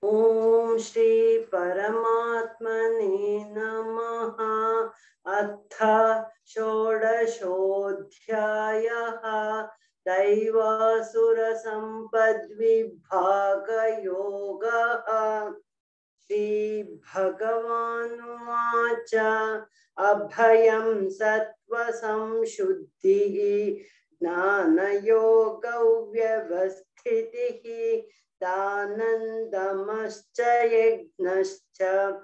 ओम श्री परमात्मने नमः। अथ षोडशोऽध्यायः दैवासुरसम्पद्विभागयोगः। श्रीभगवानुवाच अभयं सत्त्वसंशुद्धिः ज्ञानयोगौ व्यवस्थितिः दानन्दमश्च यज्ञश्च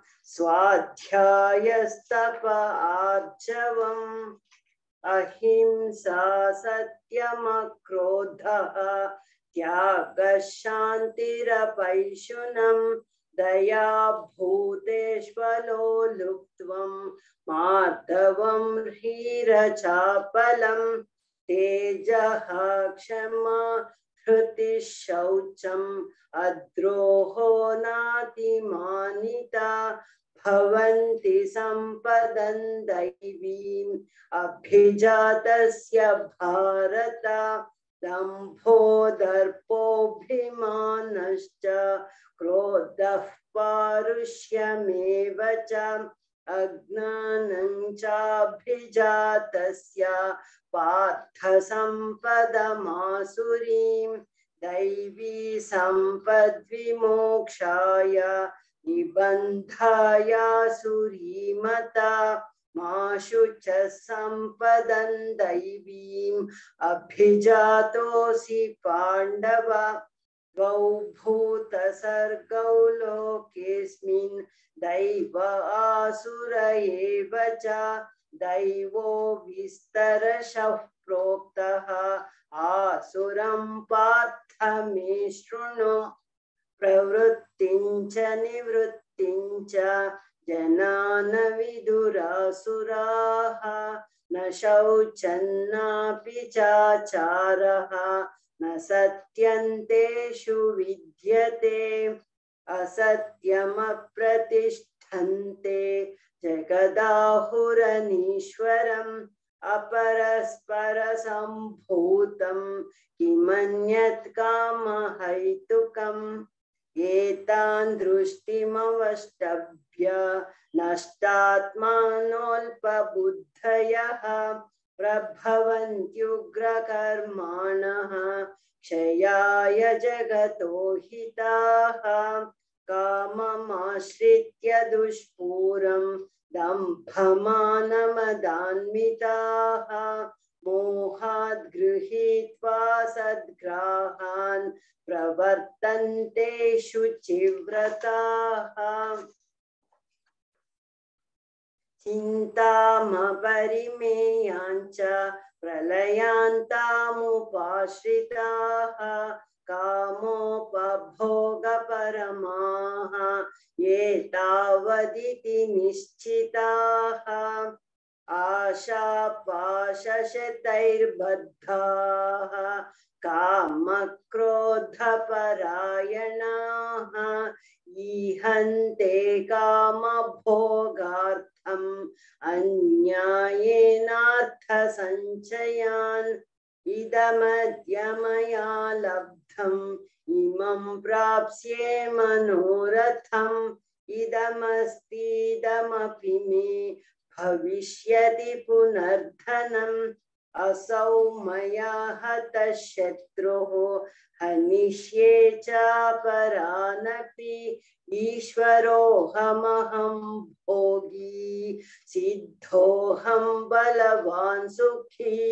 स्वाध्यायस्तप आर्जवम् अहिंसा सत्यमक्रोधः त्यागः शान्तिरपैशुनम् दया भूतेष्वलो लुप्त्वं माधवं ह्रीरचापलं तेजः क्षमा धृतिः शौचम् अद्रोहो नातिमानिता भवन्ति सम्पदं दैवीम् अभिजातस्य भारत दम्भो दर्पोऽभिमानश्च क्रोधः पारुष्यमेव च अज्ञानं चाभिजातस्य पार्थ सम्पदमासुरीं दैवी सम्पद्विमोक्षाय निबन्धाय सुरीमता माशु च सम्पदं दैवीम् अभिजातोऽसि पाण्डव द्वौ भूतसर्गौ लोकेऽस्मिन् दैव आसुर एव च दैवो विस्तरशः प्रोक्तः आसुरं पार्थ मे शृणु प्रवृत्तिं च निवृत्तिं च जना न विदुरासुराः न शौचन्नापि चाचारः न सत्यन्तेषु विद्यते असत्यमप्रतिष्ठन्ते जगदाहुरनीश्वरम् अपरस्परसम्भूतं किमन्यत् कामहैतुकम् एतान् दृष्टिमवष्टभ्य नष्टात्मानोऽल्पबुद्धयः प्रभवन्त्युग्रकर्माणः क्षयाय जगतो हिताः काममाश्रित्य दुष्पूरं दम्भमानमदान्विताः मोहाद् गृहीत्वा सद्ग्राहान् प्रवर्तन्ते शुचिव्रताः चिन्तामपरिमेयाञ्च प्रलयान्तामुपाश्रिताः कामोपभोगपरमाः ये तावदिति निश्चिताः आशापाशशतैर्बद्धाः कामक्रोधपरायणाः ईहन्ते कामभोगार्थम् अन्यायेनार्थसञ्चयान् इदमद्य मया लब्धम् इमं प्राप्स्ये मनोरथम् इदमस्तीदमपि मे भविष्यति पुनर्धनम् असौ मया हतः शत्रुः हनिष्ये चापरानपि ईश्वरोऽहमहं भोगी सिद्धोऽहं बलवान् सुखी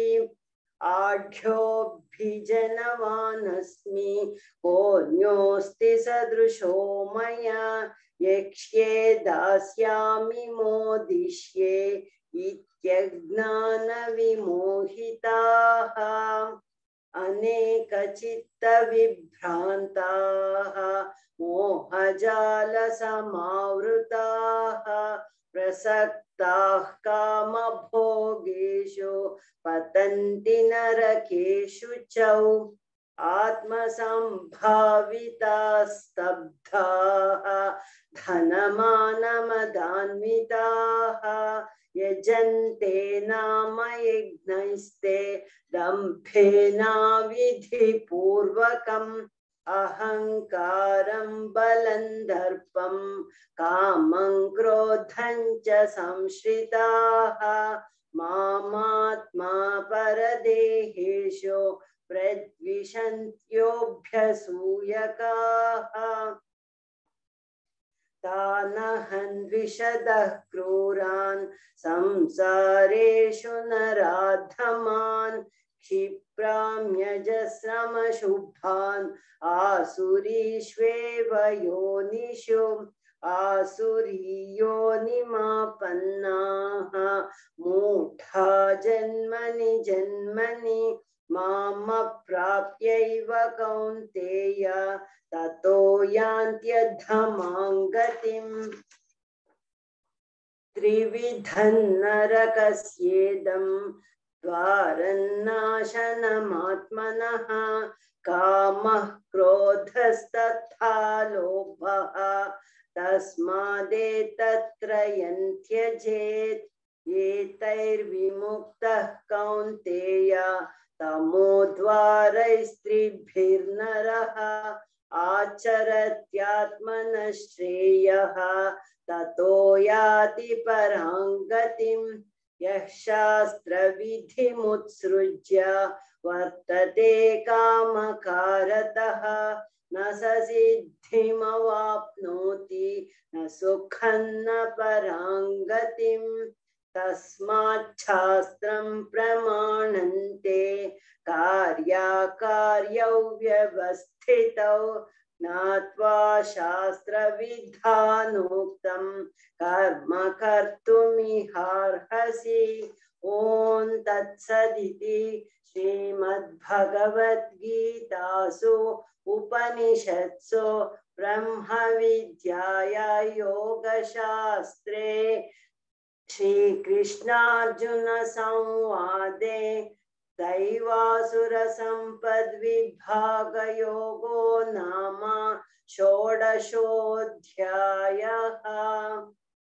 आढ्योऽभिजनवानस्मि कोऽन्योऽस्ति सदृशो मया यक्ष्ये दास्यामि मोदिष्ये इत्यज्ञानविमोहिताः अनेकचित्तविभ्रान्ताः मोहजालसमावृताः प्रसक्ताः कामभोगेषु पतन्ति नरकेषु च आत्मसम्भाविताः स्तब्धाः धनमानमदान्विताः यजन्ते नाम यज्ञैस्ते दम्भेनाविधिपूर्वकम् अहंकारं बलं दर्पं कामं क्रोधं च संश्रिताः मामात्मा परदेहेषु प्रद्विषन्त्योऽभ्यसूयकाः तानहं द्विषदः क्रूरान् संसारेषु नराधमान् क्षिप्राम्यजस्रमशुभान् आसुरीष्वेव योनिषु आसुरीयोनिमापन्नाः मूढा जन्मनि जन्मनि मामप्राप्यैव कौन्तेय ततो यान्त्यधमां गतिम् त्रिविधं नरकस्येदं द्वारन्नाशनमात्मनः कामः क्रोधस्तथा लोभः तस्मादेतत्त्रयं त्यजेत् एतैर्विमुक्तः कौन्तेय तमोद्वारैस्त्रिभिर्नरः आचरत्यात्मनः श्रेयः ततो याति परां गतिम् यः शास्त्रविधिमुत्सृज्य वर्तते कामकारतः न स सिद्धिमवाप्नोति न सुखं न परां गतिम् तस्माच्छास्त्रं प्रमाणन्ते कार्याकार्यौ व्यवस्थितौ ज्ञात्वा शास्त्रविधानोक्तं कर्म कर्तुमिहार्हसि ॐ तत्सदिति श्रीमद्भगवद्गीतासु उपनिषत्सु ब्रह्मविद्याया योगशास्त्रे श्रीकृष्णार्जुन संवादे दैवासुरसम्पद्विभागयोगो नाम षोडशोऽध्यायः।